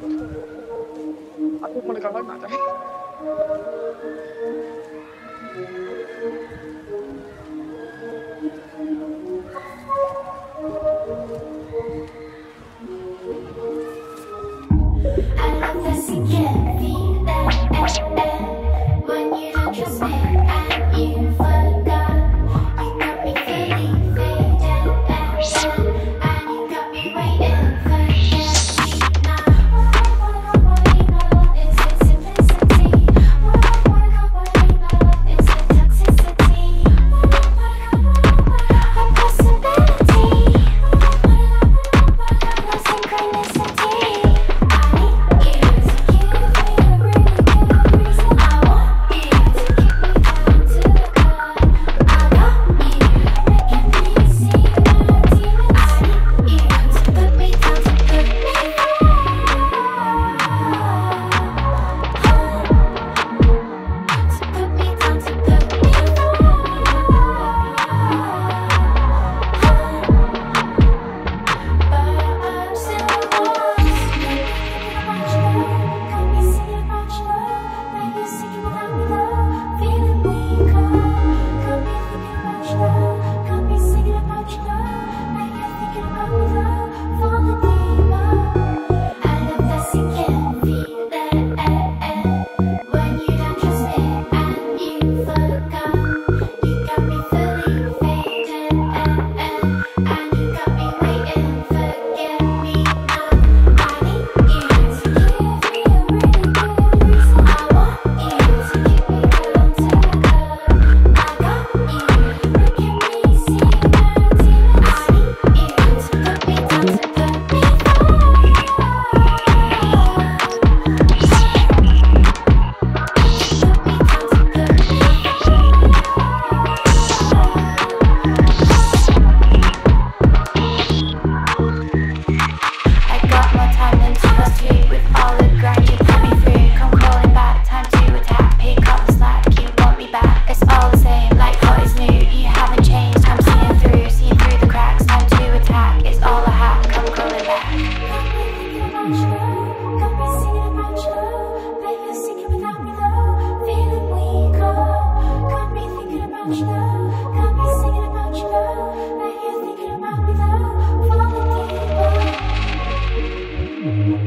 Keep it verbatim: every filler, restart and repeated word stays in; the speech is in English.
Aku boleh kawan nggak tadi? I love this again, feel that, eh, eh. When you don't trust me and you forgot, you got me feeling faded, eh, eh. And you got me waiting for me now. Is it simplicity? Is it toxicity? A possibility? No synchronicity? Thank you.